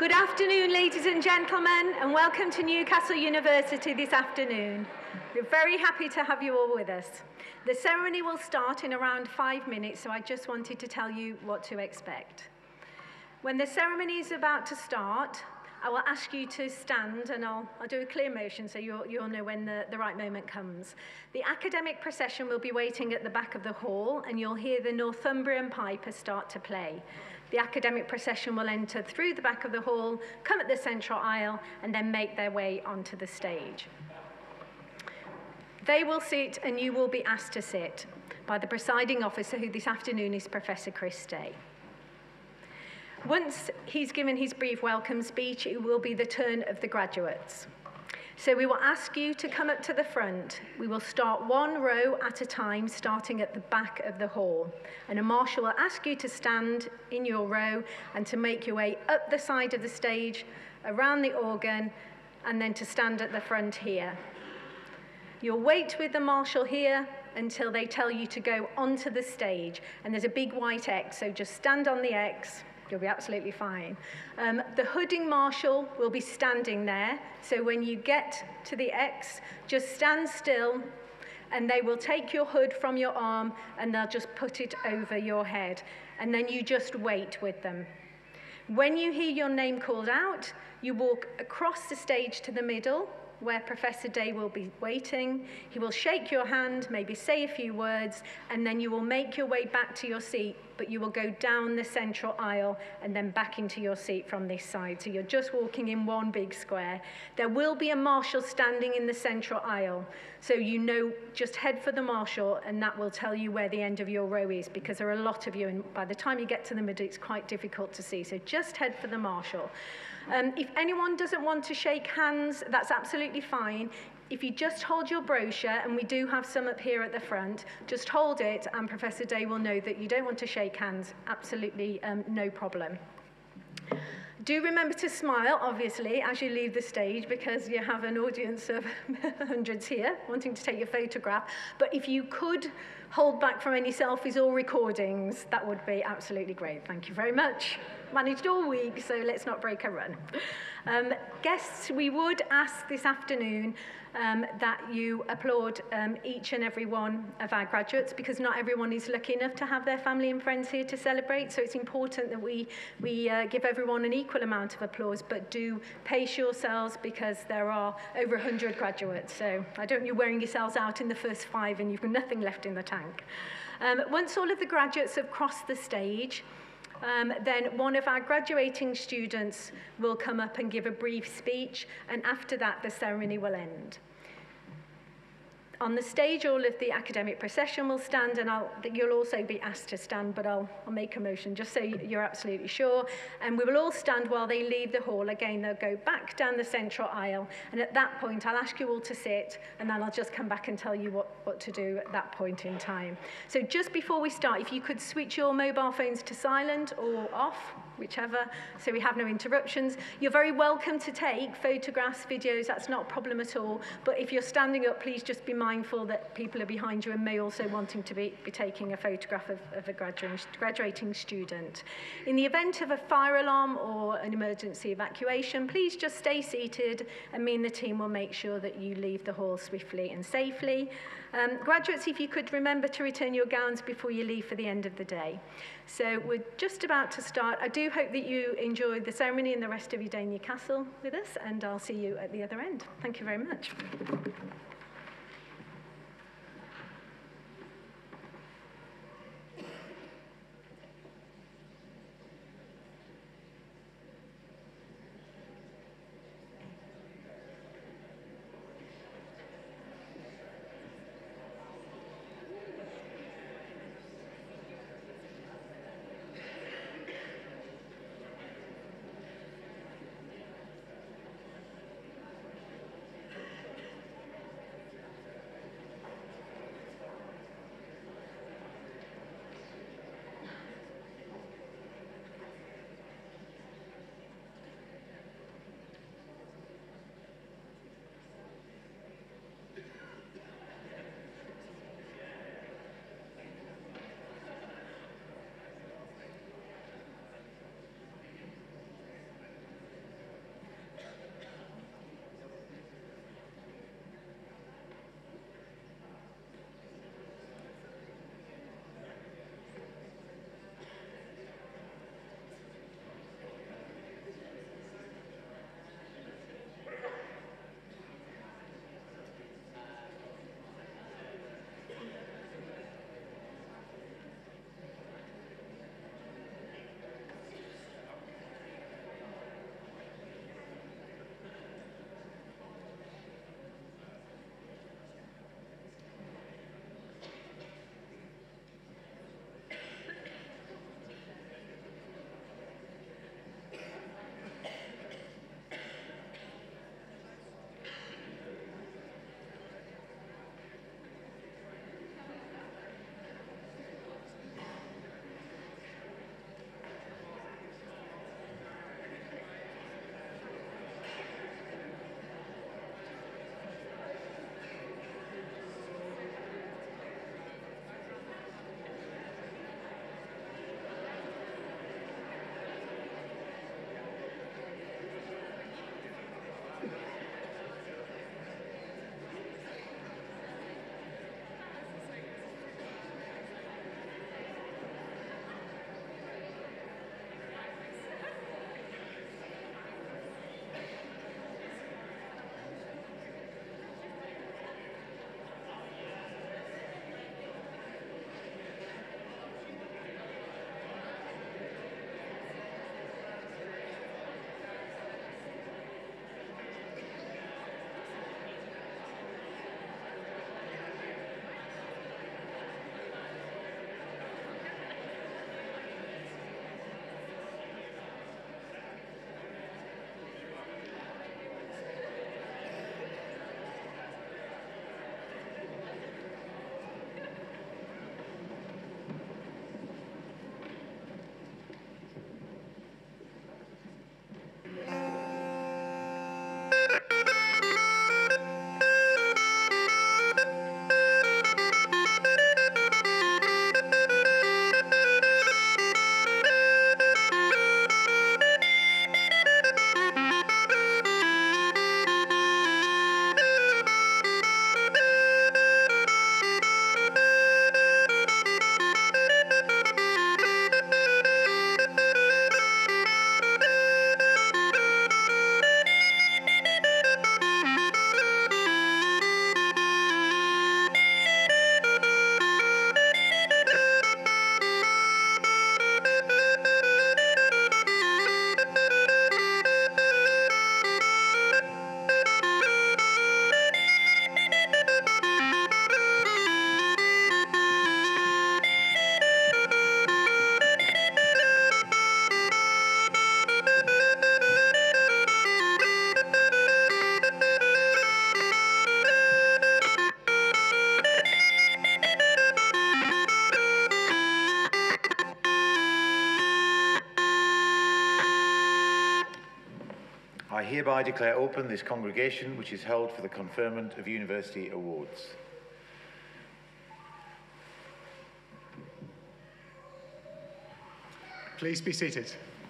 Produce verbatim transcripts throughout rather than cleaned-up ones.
Good afternoon, ladies and gentlemen, and welcome to Newcastle University this afternoon. We're very happy to have you all with us. The ceremony will start in around five minutes, so I just wanted to tell you what to expect. When the ceremony is about to start, I will ask you to stand, and I'll, I'll do a clear motion so you'll, you'll know when the, the right moment comes. The academic procession will be waiting at the back of the hall, and you'll hear the Northumbrian pipers start to play. The academic procession will enter through the back of the hall, come at the central aisle, and then make their way onto the stage. They will sit, and you will be asked to sit, by the presiding officer, who this afternoon is Professor Chris Day. Once he's given his brief welcome speech, it will be the turn of the graduates. So we will ask you to come up to the front. We will start one row at a time, starting at the back of the hall. And a marshal will ask you to stand in your row and to make your way up the side of the stage, around the organ, and then to stand at the front here. You'll wait with the marshal here until they tell you to go onto the stage. And there's a big white X, so just stand on the X. You'll be absolutely fine. Um, the hooding marshal will be standing there, so when you get to the X, just stand still, and they will take your hood from your arm, and they'll just put it over your head, and then you just wait with them. When you hear your name called out, you walk across the stage to the middle, where Professor Day will be waiting. He will shake your hand, maybe say a few words, and then you will make your way back to your seat, but you will go down the central aisle and then back into your seat from this side. So you're just walking in one big square. There will be a marshal standing in the central aisle, so you know, just head for the marshal, and that will tell you where the end of your row is, because there are a lot of you, and by the time you get to the middle, it's quite difficult to see. So just head for the marshal. Um, if anyone doesn't want to shake hands, that's absolutely fine. If you just hold your brochure, and we do have some up here at the front, just hold it, and Professor Day will know that you don't want to shake hands. Absolutely um, no problem. Do remember to smile, obviously, as you leave the stage, because you have an audience of hundreds here wanting to take your photograph. But if you could hold back from any selfies or recordings, that would be absolutely great. Thank you very much. Managed all week, so let's not break a run. Um, guests, we would ask this afternoon um, that you applaud um, each and every one of our graduates, because not everyone is lucky enough to have their family and friends here to celebrate, so it's important that we, we uh, give everyone an equal amount of applause, but do pace yourselves, because there are over one hundred graduates, so I don't want you wearing yourselves out in the first five and you've got nothing left in the tank. Um, once all of the graduates have crossed the stage, Um, then one of our graduating students will come up and give a brief speech, and after that the ceremony will end. On the stage, all of the academic procession will stand, and I'll, you'll also be asked to stand, but I'll, I'll make a motion just so you're absolutely sure. And we will all stand while they leave the hall. Again, they'll go back down the central aisle, and at that point, I'll ask you all to sit, and then I'll just come back and tell you what, what to do at that point in time. So just before we start, if you could switch your mobile phones to silent or off, whichever, so we have no interruptions. You're very welcome to take photographs, videos, that's not a problem at all, but if you're standing up, please just be mindful that people are behind you and may also wanting to be, be taking a photograph of, of a graduating, graduating student. In the event of a fire alarm or an emergency evacuation, please just stay seated, and me and the team will make sure that you leave the hall swiftly and safely. Um, graduates, if you could remember to return your gowns before you leave for the end of the day. So we're just about to start. I do hope that you enjoyed the ceremony and the rest of your day in Newcastle with us, and I'll see you at the other end. Thank you very much. I hereby declare open this congregation, which is held for the conferment of university awards. Please be seated.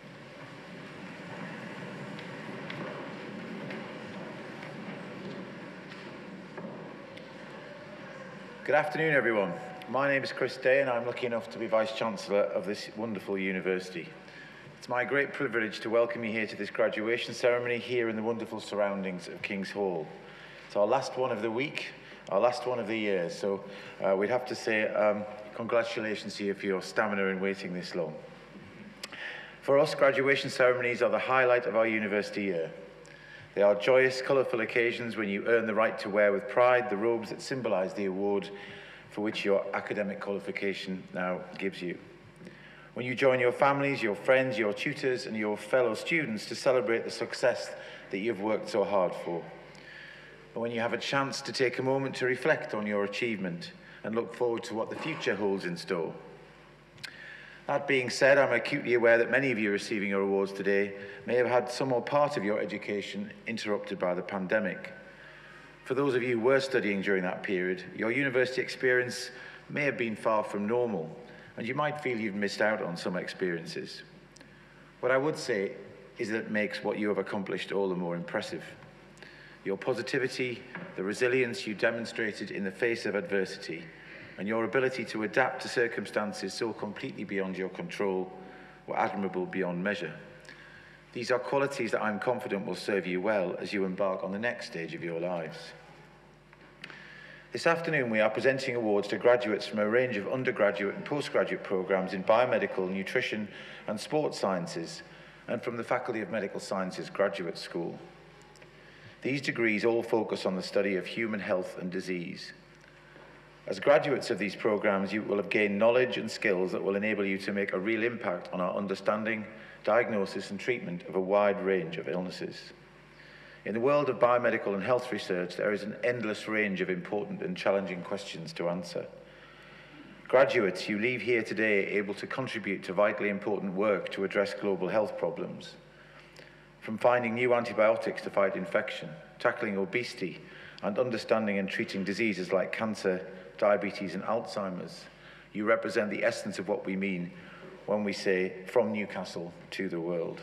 Good afternoon, everyone. My name is Chris Day, and I'm lucky enough to be Vice-Chancellor of this wonderful university. It's my great privilege to welcome you here to this graduation ceremony here in the wonderful surroundings of King's Hall. It's our last one of the week, our last one of the year, so uh, we'd have to say um, congratulations to you for your stamina in waiting this long. For us, graduation ceremonies are the highlight of our university year. They are joyous, colourful occasions when you earn the right to wear with pride the robes that symbolise the award for which your academic qualification now gives you. When you join your families, your friends, your tutors and your fellow students to celebrate the success that you've worked so hard for. And when you have a chance to take a moment to reflect on your achievement and look forward to what the future holds in store. That being said, I'm acutely aware that many of you receiving your awards today may have had some or part of your education interrupted by the pandemic. For those of you who were studying during that period, your university experience may have been far from normal, and you might feel you've missed out on some experiences. What I would say is that it makes what you have accomplished all the more impressive. Your positivity, the resilience you demonstrated in the face of adversity, and your ability to adapt to circumstances so completely beyond your control were admirable beyond measure. These are qualities that I'm confident will serve you well as you embark on the next stage of your lives. This afternoon, we are presenting awards to graduates from a range of undergraduate and postgraduate programs in biomedical, nutrition, and sports sciences, and from the Faculty of Medical Sciences Graduate School. These degrees all focus on the study of human health and disease. As graduates of these programs, you will have gained knowledge and skills that will enable you to make a real impact on our understanding, diagnosis, and treatment of a wide range of illnesses. In the world of biomedical and health research, there is an endless range of important and challenging questions to answer. Graduates, you leave here today able to contribute to vitally important work to address global health problems. From finding new antibiotics to fight infection, tackling obesity, and understanding and treating diseases like cancer, diabetes, and Alzheimer's, you represent the essence of what we mean when we say, from Newcastle to the world.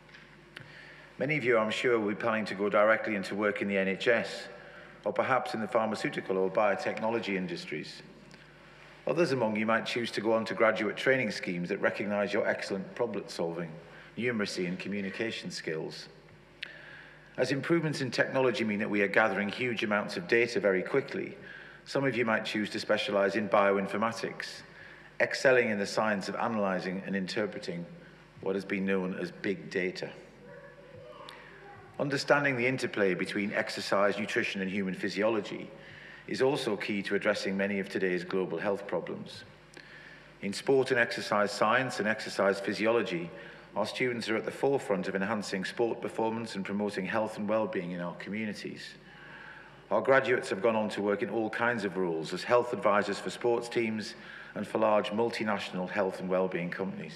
Many of you, I'm sure, will be planning to go directly into work in the N H S, or perhaps in the pharmaceutical or biotechnology industries. Others among you might choose to go on to graduate training schemes that recognise your excellent problem solving, numeracy, and communication skills. As improvements in technology mean that we are gathering huge amounts of data very quickly, some of you might choose to specialise in bioinformatics, excelling in the science of analysing and interpreting what has been known as big data. Understanding the interplay between exercise, nutrition, and human physiology is also key to addressing many of today's global health problems. In sport and exercise science and exercise physiology, our students are at the forefront of enhancing sport performance and promoting health and well-being in our communities. Our graduates have gone on to work in all kinds of roles as health advisors for sports teams and for large multinational health and well-being companies.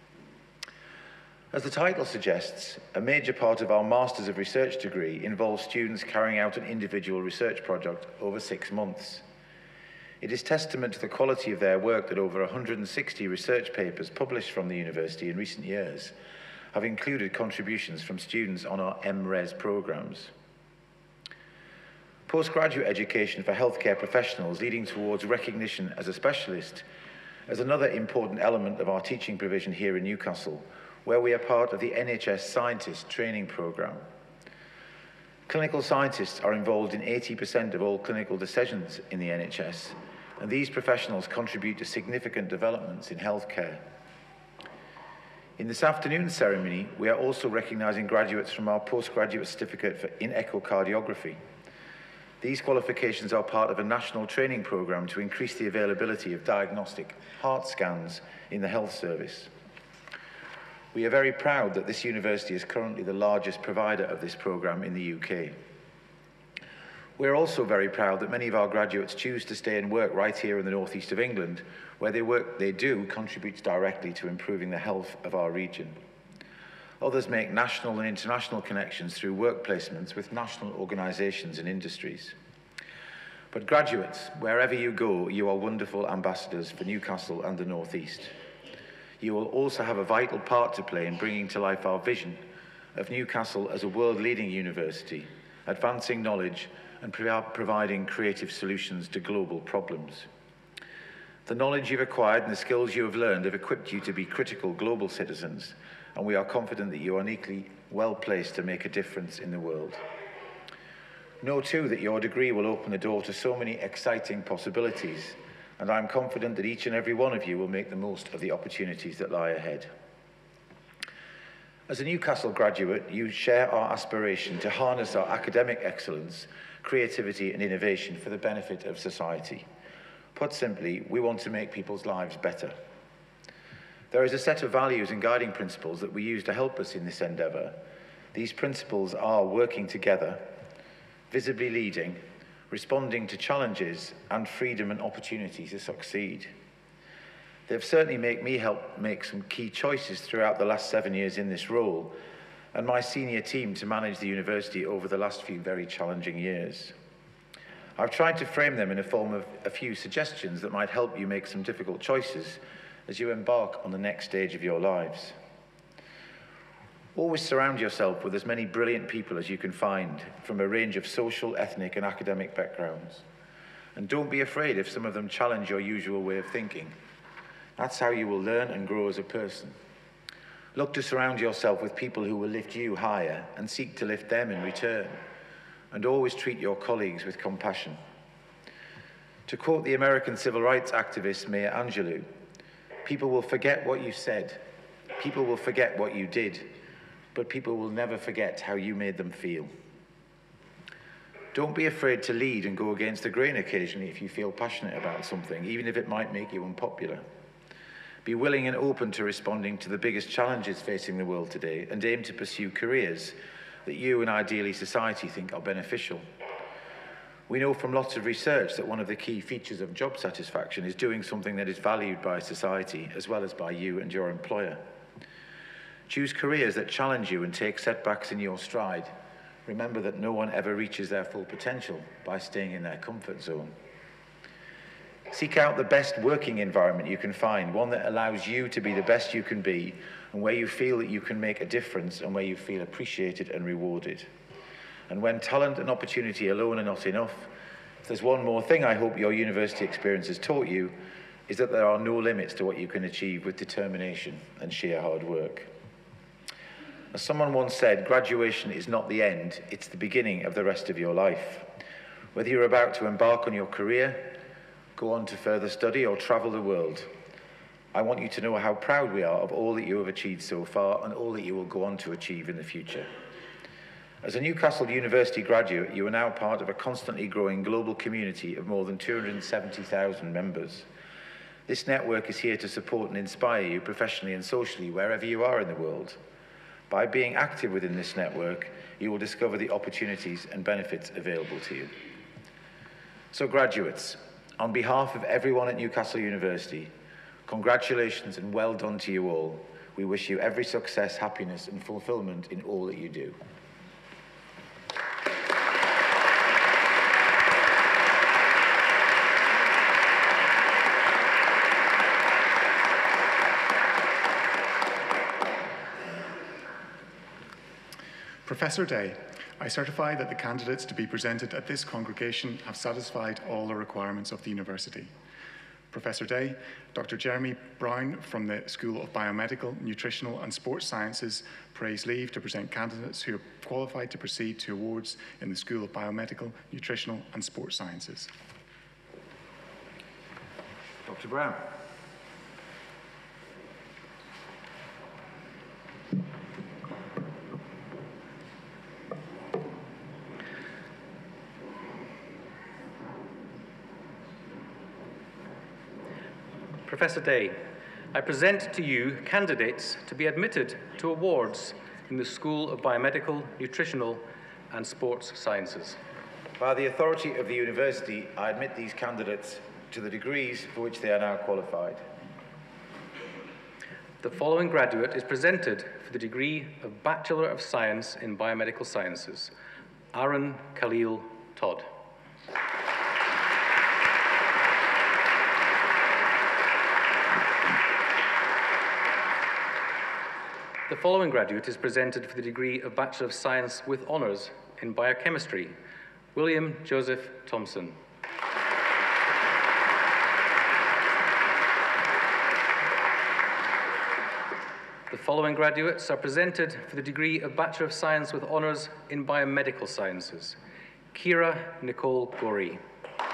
As the title suggests, a major part of our Masters of Research degree involves students carrying out an individual research project over six months. It is testament to the quality of their work that over one hundred sixty research papers published from the university in recent years have included contributions from students on our M Res programs. Postgraduate education for healthcare professionals leading towards recognition as a specialist is another important element of our teaching provision here in Newcastle, where we are part of the N H S Scientist Training Programme. Clinical scientists are involved in eighty percent of all clinical decisions in the N H S, and these professionals contribute to significant developments in healthcare. In this afternoon's ceremony, we are also recognising graduates from our postgraduate certificate for, in Echocardiography. These qualifications are part of a national training programme to increase the availability of diagnostic heart scans in the health service. We are very proud that this university is currently the largest provider of this programme in the U K. We're also very proud that many of our graduates choose to stay and work right here in the northeast of England, where their work they do contributes directly to improving the health of our region. Others make national and international connections through work placements with national organisations and industries. But graduates, wherever you go, you are wonderful ambassadors for Newcastle and the North East. You will also have a vital part to play in bringing to life our vision of Newcastle as a world-leading university, advancing knowledge and providing creative solutions to global problems. The knowledge you've acquired and the skills you have learned have equipped you to be critical global citizens, and we are confident that you are uniquely well placed to make a difference in the world. Know too that your degree will open the door to so many exciting possibilities, and I'm confident that each and every one of you will make the most of the opportunities that lie ahead. As a Newcastle graduate, you share our aspiration to harness our academic excellence, creativity and innovation for the benefit of society. Put simply, we want to make people's lives better. There is a set of values and guiding principles that we use to help us in this endeavour. These principles are working together, visibly leading, responding to challenges, and freedom and opportunity to succeed. They've certainly made me help make some key choices throughout the last seven years in this role, and my senior team to manage the university over the last few very challenging years. I've tried to frame them in a form of a few suggestions that might help you make some difficult choices as you embark on the next stage of your lives. Always surround yourself with as many brilliant people as you can find from a range of social, ethnic and academic backgrounds. And don't be afraid if some of them challenge your usual way of thinking. That's how you will learn and grow as a person. Look to surround yourself with people who will lift you higher and seek to lift them in return. And always treat your colleagues with compassion. To quote the American civil rights activist Maya Angelou, people will forget what you said, people will forget what you did, but people will never forget how you made them feel. Don't be afraid to lead and go against the grain occasionally if you feel passionate about something, even if it might make you unpopular. Be willing and open to responding to the biggest challenges facing the world today and aim to pursue careers that you and ideally society think are beneficial. We know from lots of research that one of the key features of job satisfaction is doing something that is valued by society as well as by you and your employer. Choose careers that challenge you and take setbacks in your stride. Remember that no one ever reaches their full potential by staying in their comfort zone. Seek out the best working environment you can find, one that allows you to be the best you can be and where you feel that you can make a difference and where you feel appreciated and rewarded. And when talent and opportunity alone are not enough, if there's one more thing I hope your university experience has taught you, is that there are no limits to what you can achieve with determination and sheer hard work. As someone once said, graduation is not the end, it's the beginning of the rest of your life. Whether you're about to embark on your career, go on to further study or travel the world, I want you to know how proud we are of all that you have achieved so far and all that you will go on to achieve in the future. As a Newcastle University graduate, you are now part of a constantly growing global community of more than two hundred seventy thousand members. This network is here to support and inspire you professionally and socially wherever you are in the world. By being active within this network, you will discover the opportunities and benefits available to you. So graduates, on behalf of everyone at Newcastle University, congratulations and well done to you all. We wish you every success, happiness and fulfillment in all that you do. Professor Day, I certify that the candidates to be presented at this congregation have satisfied all the requirements of the university. Professor Day, Doctor Jeremy Brown from the School of Biomedical, Nutritional and Sports Sciences prays leave to present candidates who are qualified to proceed to awards in the School of Biomedical, Nutritional and Sports Sciences. Doctor Brown. Professor Day, I present to you candidates to be admitted to awards in the School of Biomedical, Nutritional and Sports Sciences. By the authority of the university, I admit these candidates to the degrees for which they are now qualified. The following graduate is presented for the degree of Bachelor of Science in Biomedical Sciences, Aaron Khalil Todd. The following graduate is presented for the degree of Bachelor of Science with Honours in Biochemistry, William Joseph Thompson. The following graduates are presented for the degree of Bachelor of Science with Honours in Biomedical Sciences, Kira Nicole Gorey.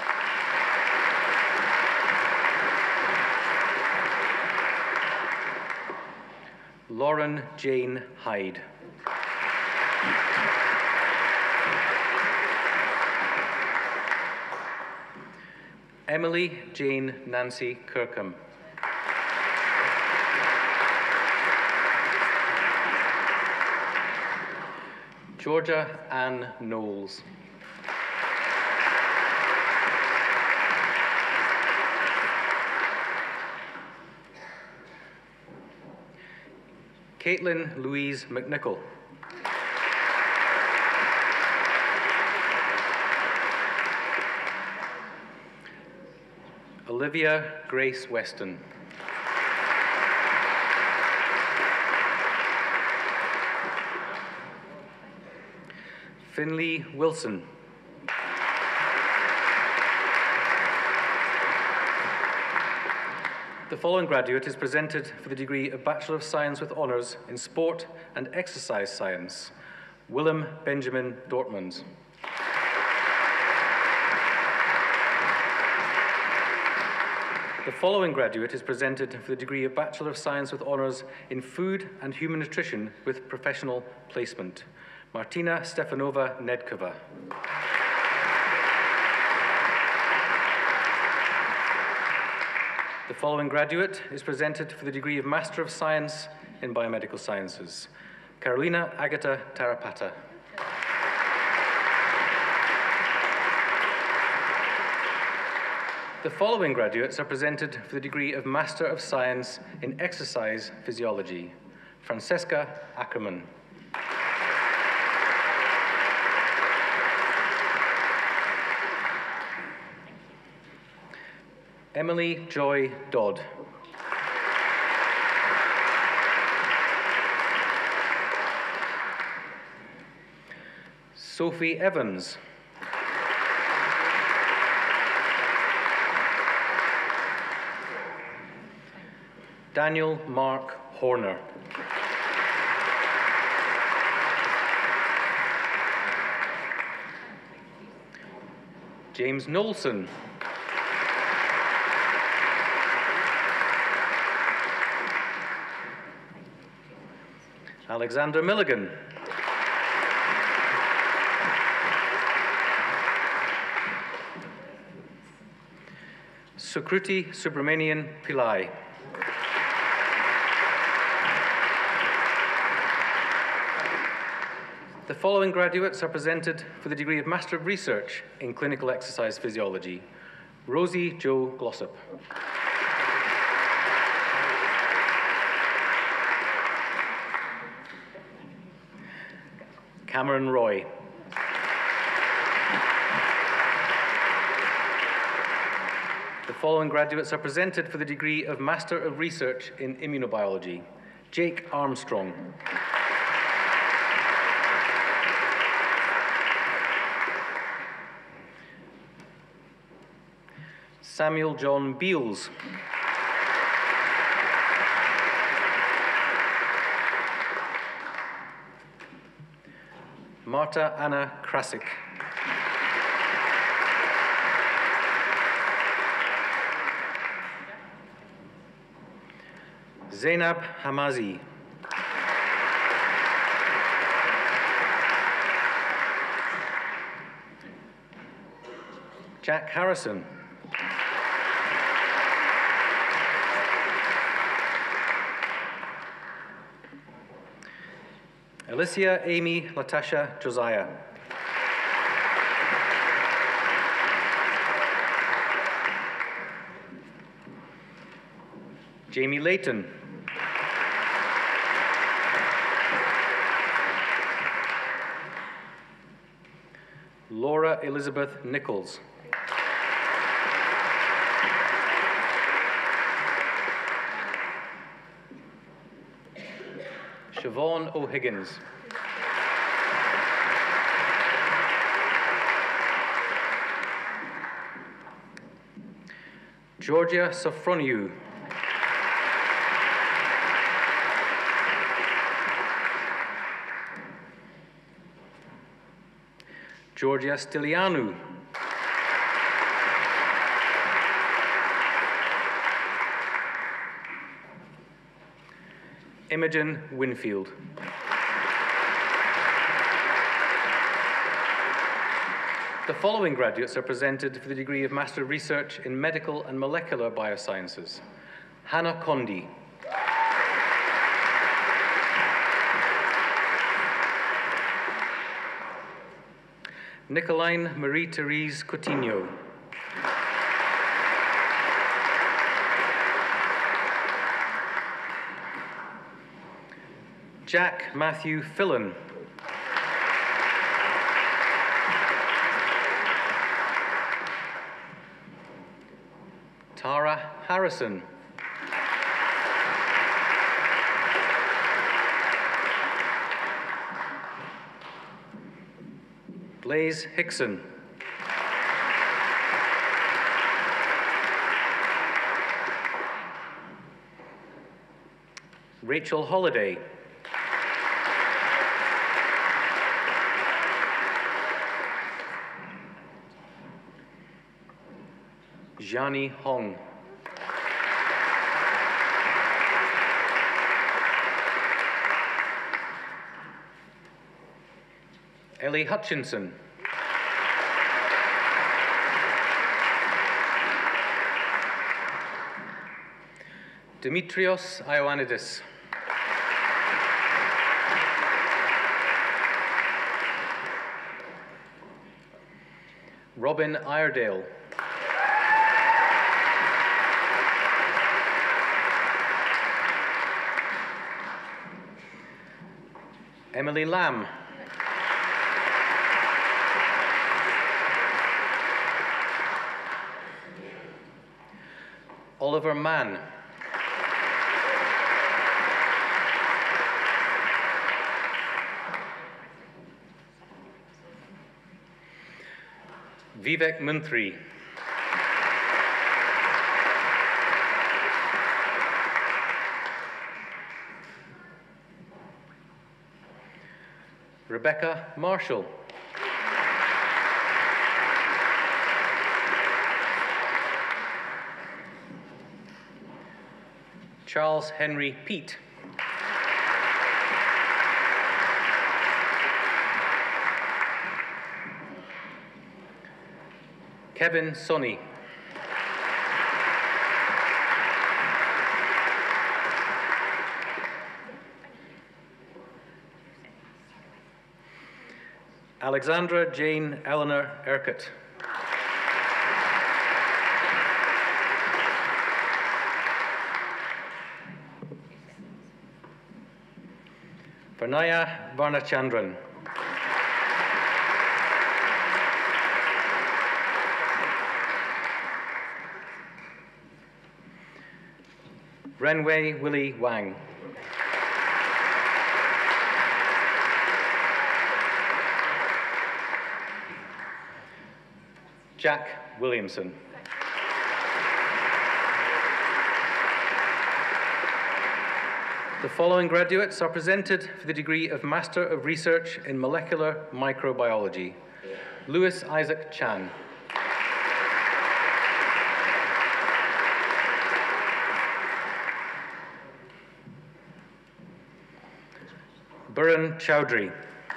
Lauren Jane Hyde. Emily Jane Nancy Kirkham. Georgia Ann Knowles. Caitlin Louise McNichol. Olivia Grace Weston. Finley Wilson. The following graduate is presented for the degree of Bachelor of Science with Honours in Sport and Exercise Science, Willem Benjamin Dortmund. The following graduate is presented for the degree of Bachelor of Science with Honours in Food and Human Nutrition with Professional Placement, Martina Stefanova Nedkova. The following graduate is presented for the degree of Master of Science in Biomedical Sciences, Carolina Agata Tarapata. The following graduates are presented for the degree of Master of Science in Exercise Physiology, Francesca Ackerman. Emily Joy Dodd. Sophie Evans. Daniel Mark Horner. James Knowlson. Alexander Milligan. Sukruti Subramanian Pillai. The following graduates are presented for the degree of Master of Research in Clinical Exercise Physiology, Rosie Jo Glossop. Cameron Roy. The following graduates are presented for the degree of Master of Research in Immunobiology, Jake Armstrong. Samuel John Beals. Marta Anna Krasik. Zainab Hamazi. Jack Harrison. Alicia Amy Latasha Josiah. Jamie Layton. Laura Elizabeth Nichols. Siobhan O'Higgins. Georgia Sofroniou. Georgia Stilianou. Imogen Winfield. The following graduates are presented for the degree of Master of Research in Medical and Molecular Biosciences. Hannah Condi. Nicoline Marie-Therese Coutinho. Jack Matthew Fillan. Tara Harrison. Blaise Hickson. Rachel Holliday. Jiani Hong. Ellie Hutchinson. Dimitrios Ioannidis. Robin Iredale. Emily Lamb. Oliver Mann. Vivek Munthri. Rebecca Marshall. Charles Henry Peat. Kevin Sonny. Alexandra Jane Eleanor Urquhart. Varnaya Varnachandran. Renwei Willie Wang. Jack Williamson. The following graduates are presented for the degree of Master of Research in Molecular Microbiology. Louis Isaac Chan. Burhan Chowdhury.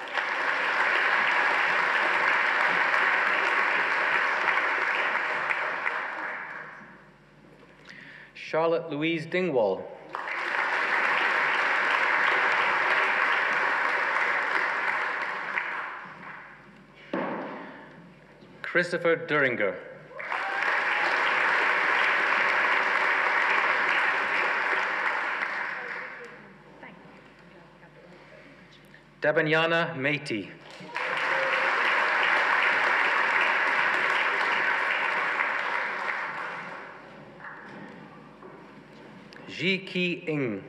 Charlotte Louise Dingwall. Christopher Duringer. Dabanyana Meiti. Ji Ki Ing.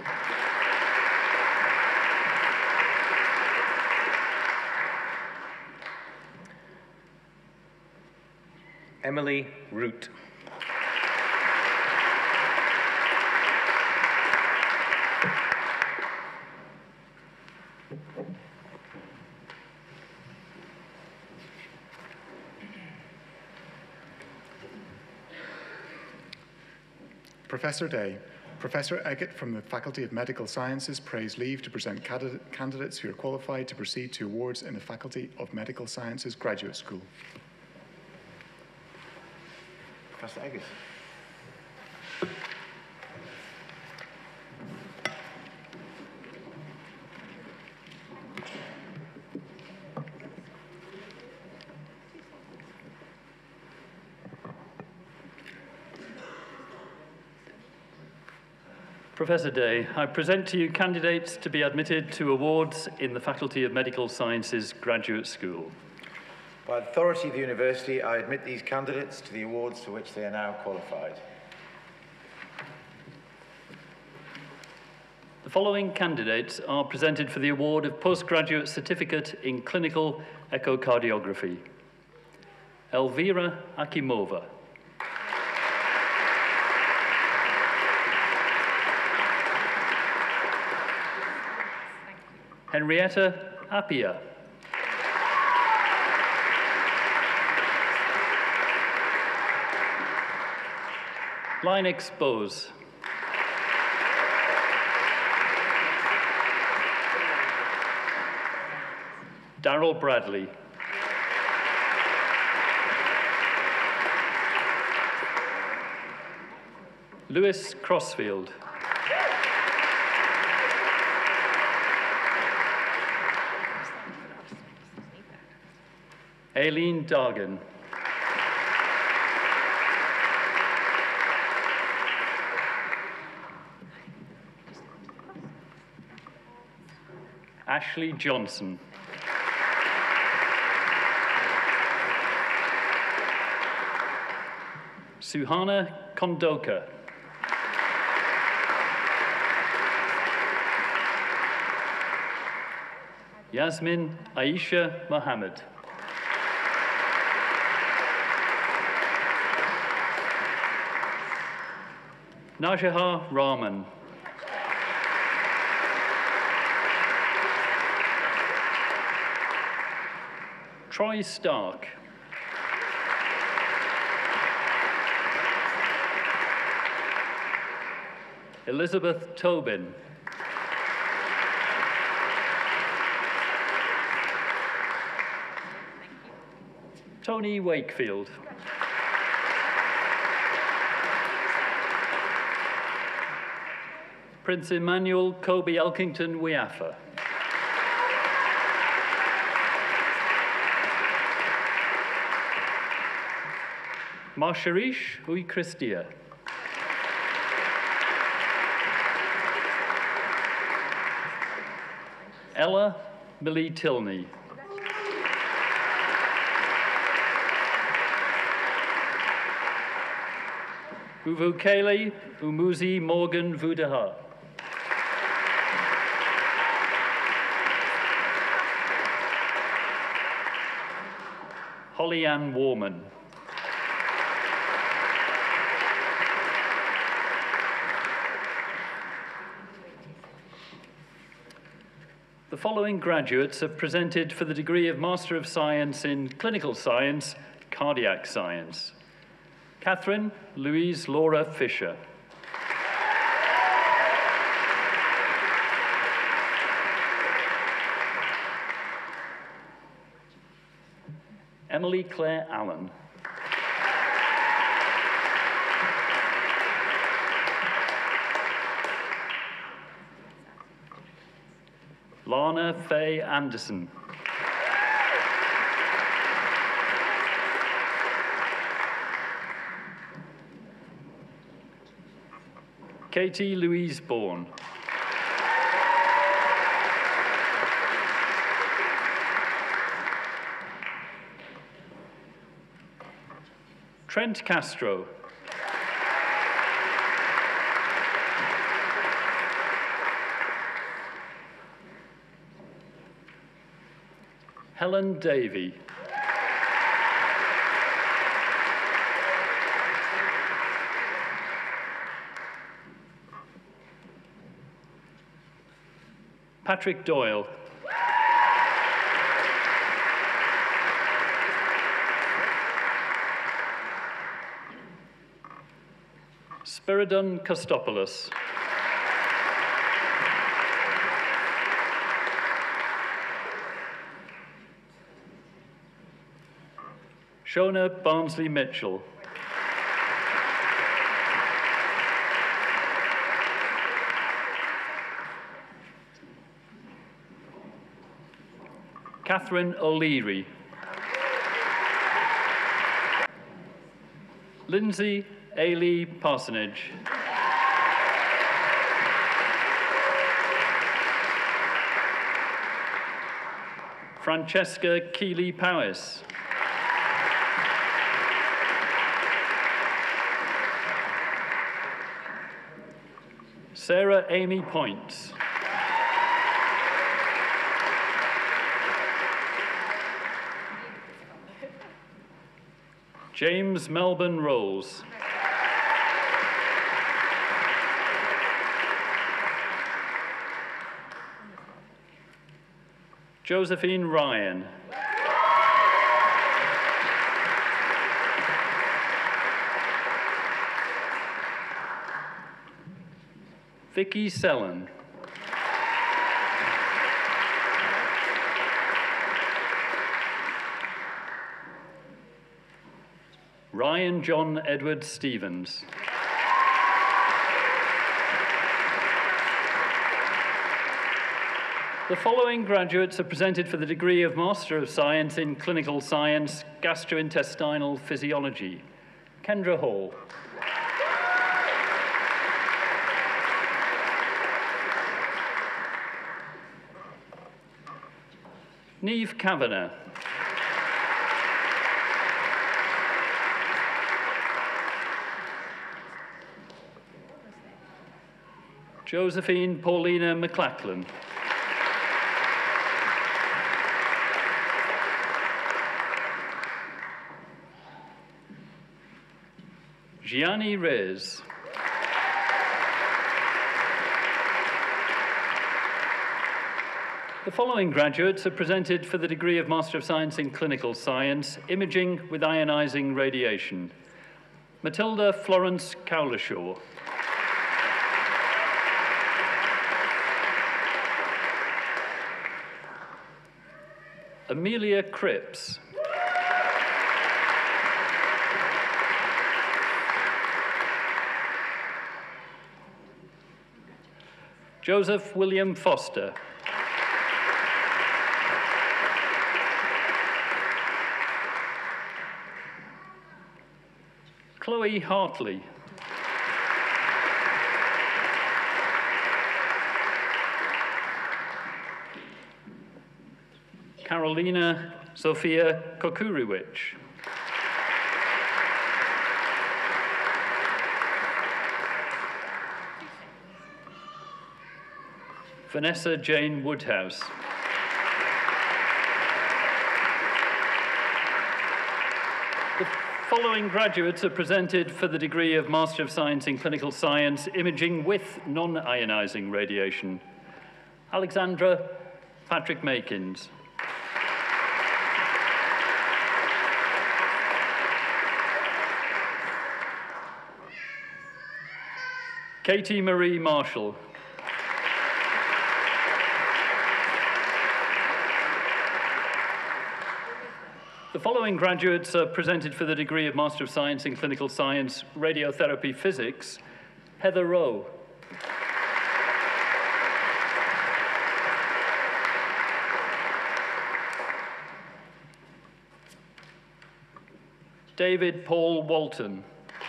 Emily Root. Professor Day, Professor Eggett from the Faculty of Medical Sciences prays leave to present candidate, candidates who are qualified to proceed to awards in the Faculty of Medical Sciences Graduate School. Professor Eggett. Professor Day, I present to you candidates to be admitted to awards in the Faculty of Medical Sciences Graduate School. By the authority of the university, I admit these candidates to the awards for which they are now qualified. The following candidates are presented for the award of Postgraduate Certificate in Clinical Echocardiography. Elvira Akimova. Henrietta Appia. Line expose. Darrell Bradley. Lewis Crossfield. Aileen Dargan. Ashley Johnson. Suhana Kondoka. Yasmin Aisha Mohammed. Najaha Rahman. Troy Stark. Elizabeth Tobin. Tony Wakefield. Prince Emmanuel Kobe Elkington Wiafa. Marsharish Hui Christia. Ella Millie Tilney. Uvukele Umuzi Morgan Vudaha. Holly Ann Warman. The following graduates are presented for the degree of Master of Science in Clinical Science, Cardiac Science. Catherine Louise Laura Fisher. Emily Claire Allen. Lana Faye Anderson. Katie Louise Bourne. Trent Castro. Helen Davey. Patrick Doyle. Spiridon Kostopoulos. Shona Barnsley-Mitchell. Catherine O'Leary. Lindsay Ailey Parsonage. Francesca Keeley-Powis. Sarah Amy Points. James Melbourne Rolls. Josephine Ryan. Vicky Sellen. Ryan John Edward Stevens. The following graduates are presented for the degree of Master of Science in Clinical Science, Gastrointestinal Physiology. Kendra Hall. Neve Kavanagh. Josephine Paulina McLachlan. Gianni Reyes. The following graduates are presented for the degree of Master of Science in Clinical Science, Imaging with Ionizing Radiation. Matilda Florence Cowlishaw. Amelia Cripps. Joseph William Foster. Chloe Hartley. Carolina Sophia Kokuriewicz. Vanessa Jane Woodhouse. The following graduates are presented for the degree of Master of Science in Clinical Science, Imaging with Non-Ionizing Radiation. Alexandra Patrick Makins. Katie Marie Marshall. The following graduates are presented for the degree of Master of Science in Clinical Science, Radiotherapy Physics. Heather Rowe. David Paul Walton.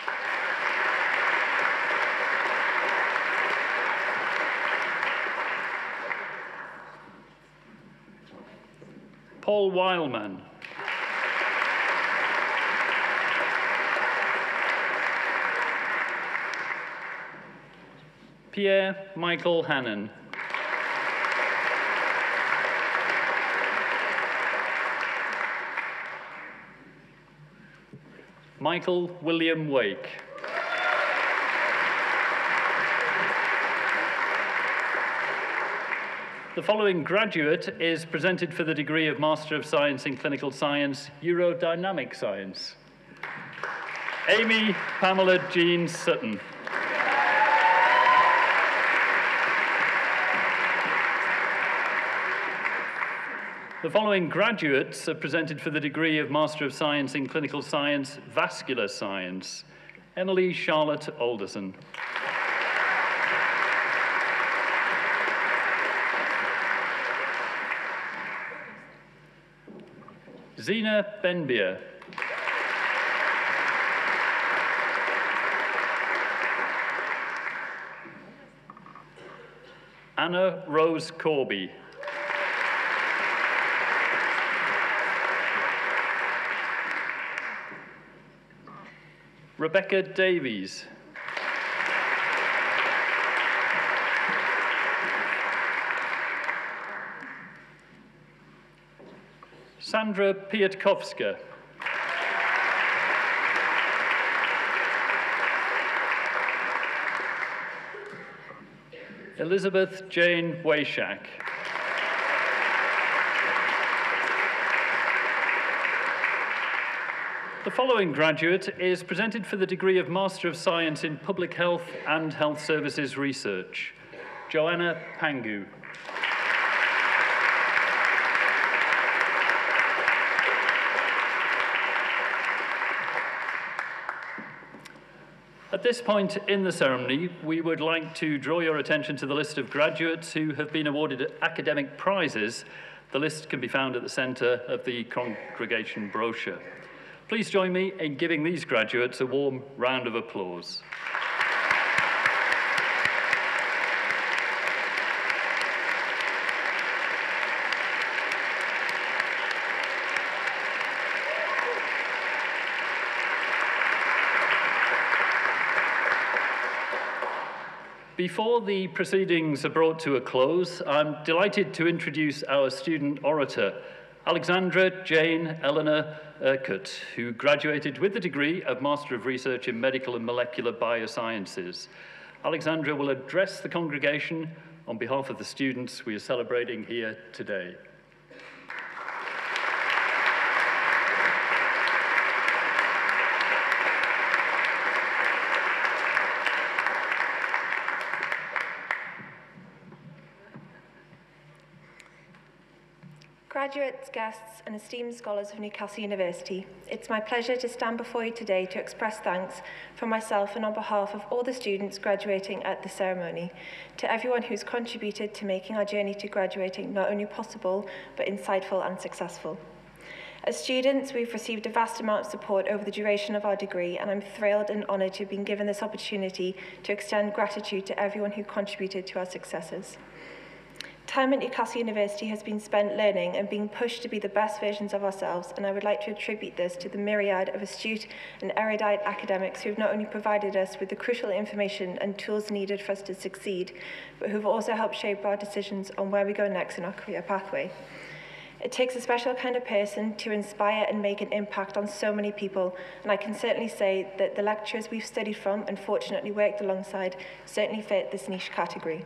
Paul Weilman. Pierre Michael Hannon. Michael William Wake. The following graduate is presented for the degree of Master of Science in Clinical Science, Urodynamic Science. Amy Pamela Jean Sutton. The following graduates are presented for the degree of Master of Science in Clinical Science, Vascular Science. Emily Charlotte Alderson. Zena Benbier. Anna Rose Corby. Rebecca Davies. Sandra Piatkowska. Elizabeth Jane Wayshak. The following graduate is presented for the degree of Master of Science in Public Health and Health Services Research. Joanna Pangu. At this point in the ceremony, we would like to draw your attention to the list of graduates who have been awarded academic prizes. The list can be found at the centre of the congregation brochure. Please join me in giving these graduates a warm round of applause. Before the proceedings are brought to a close, I'm delighted to introduce our student orator, Alexandra Jane Eleanor Urquhart, who graduated with the degree of Master of Research in Medical and Molecular Biosciences. Alexandra will address the congregation on behalf of the students we are celebrating here today. Graduates, guests, and esteemed scholars of Newcastle University, it's my pleasure to stand before you today to express thanks from myself and on behalf of all the students graduating at the ceremony, to everyone who's contributed to making our journey to graduating not only possible, but insightful and successful. As students, we've received a vast amount of support over the duration of our degree, and I'm thrilled and honoured to have been given this opportunity to extend gratitude to everyone who contributed to our successes. Time at Newcastle University has been spent learning and being pushed to be the best versions of ourselves, and I would like to attribute this to the myriad of astute and erudite academics who have not only provided us with the crucial information and tools needed for us to succeed, but who have also helped shape our decisions on where we go next in our career pathway. It takes a special kind of person to inspire and make an impact on so many people, and I can certainly say that the lecturers we've studied from and fortunately worked alongside certainly fit this niche category.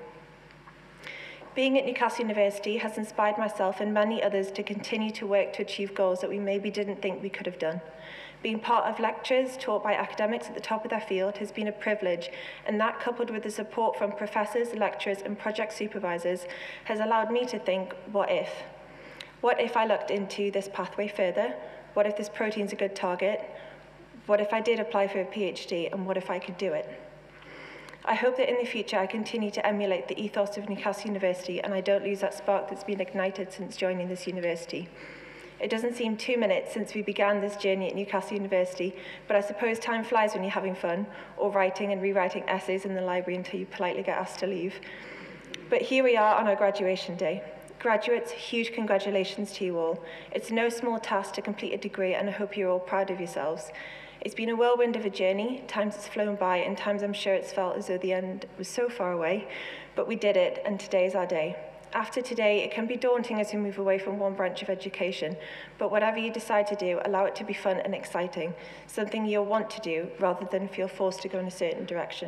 Being at Newcastle University has inspired myself and many others to continue to work to achieve goals that we maybe didn't think we could have done. Being part of lectures taught by academics at the top of their field has been a privilege, and that, coupled with the support from professors, lecturers, and project supervisors, has allowed me to think, what if? What if I looked into this pathway further? What if this protein's a good target? What if I did apply for a PhD, and what if I could do it? I hope that in the future I continue to emulate the ethos of Newcastle University and I don't lose that spark that's been ignited since joining this university. It doesn't seem two minutes since we began this journey at Newcastle University, but I suppose time flies when you're having fun, or writing and rewriting essays in the library until you politely get asked to leave. But here we are on our graduation day. Graduates, huge congratulations to you all. It's no small task to complete a degree, and I hope you're all proud of yourselves. It's been a whirlwind of a journey. Times it's flown by, and times I'm sure it's felt as though the end was so far away, but we did it, and today is our day. After today, it can be daunting as we move away from one branch of education, but whatever you decide to do, allow it to be fun and exciting, something you'll want to do rather than feel forced to go in a certain direction.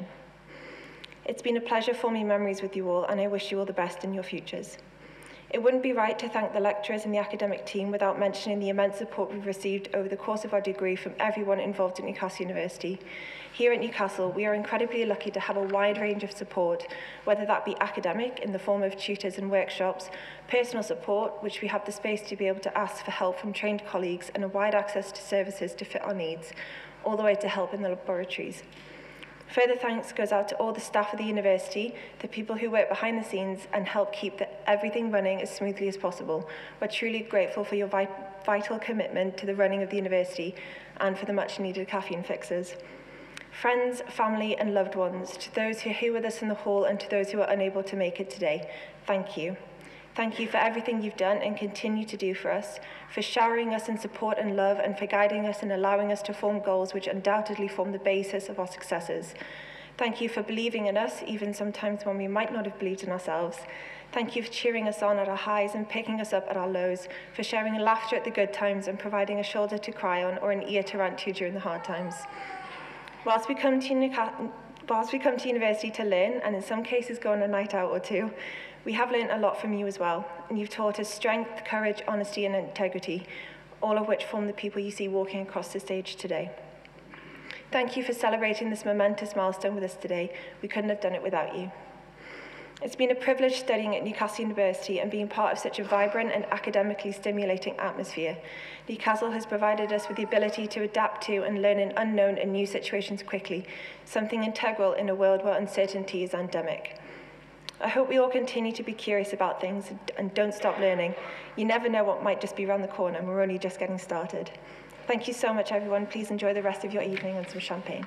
It's been a pleasure forming memories with you all, and I wish you all the best in your futures. It wouldn't be right to thank the lecturers and the academic team without mentioning the immense support we've received over the course of our degree from everyone involved at Newcastle University. Here at Newcastle, we are incredibly lucky to have a wide range of support, whether that be academic in the form of tutors and workshops, personal support, which we have the space to be able to ask for help from trained colleagues, and a wide access to services to fit our needs, all the way to help in the laboratories. Further thanks goes out to all the staff of the university, the people who work behind the scenes and help keep the, everything running as smoothly as possible. We're truly grateful for your vi vital commitment to the running of the university and for the much needed caffeine fixes. Friends, family and loved ones, to those who are here with us in the hall and to those who are unable to make it today, thank you. Thank you for everything you've done and continue to do for us, for showering us in support and love, and for guiding us and allowing us to form goals which undoubtedly form the basis of our successes. Thank you for believing in us, even sometimes when we might not have believed in ourselves. Thank you for cheering us on at our highs and picking us up at our lows, for sharing laughter at the good times and providing a shoulder to cry on or an ear to rant to during the hard times. Whilst we come to, whilst we come to university to learn, and in some cases go on a night out or two, we have learned a lot from you as well, and you've taught us strength, courage, honesty, and integrity, all of which form the people you see walking across the stage today. Thank you for celebrating this momentous milestone with us today. We couldn't have done it without you. It's been a privilege studying at Newcastle University and being part of such a vibrant and academically stimulating atmosphere. Newcastle has provided us with the ability to adapt to and learn in unknown and new situations quickly, something integral in a world where uncertainty is endemic. I hope we all continue to be curious about things and don't stop learning. You never know what might just be around the corner, and we're only just getting started. Thank you so much, everyone. Please enjoy the rest of your evening and some champagne.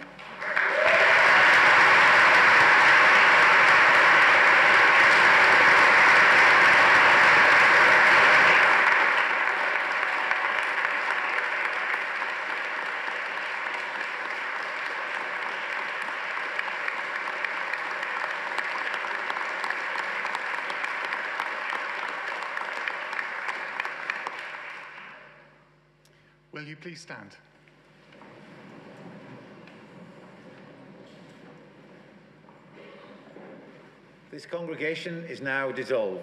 Will you please stand? This congregation is now dissolved.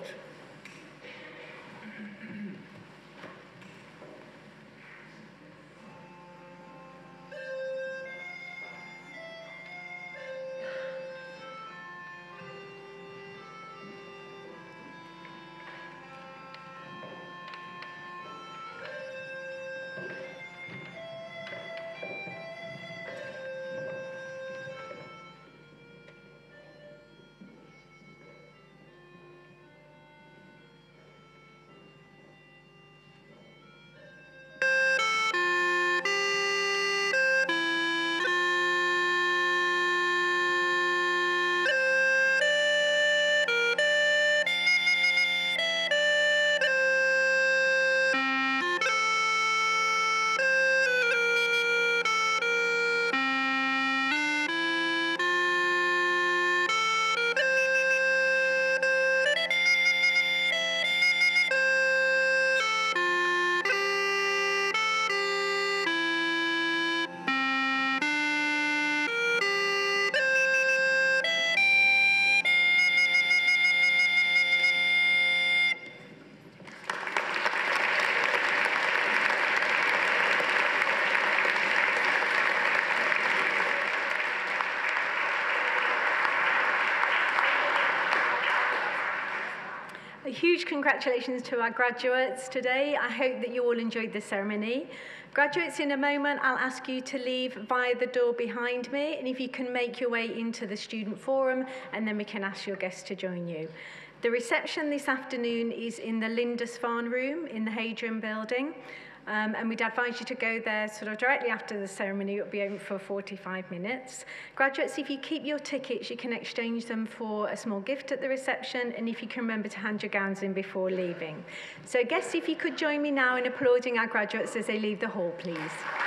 A huge congratulations to our graduates today. I hope that you all enjoyed the ceremony. Graduates, in a moment, I'll ask you to leave via the door behind me, and if you can make your way into the student forum, and then we can ask your guests to join you. The reception this afternoon is in the Lindisfarne room in the Hadrian building. Um, and we'd advise you to go there sort of directly after the ceremony. It'll be open for forty-five minutes. Graduates, if you keep your tickets, you can exchange them for a small gift at the reception, and if you can remember to hand your gowns in before leaving. So guests, if you could join me now in applauding our graduates as they leave the hall, please.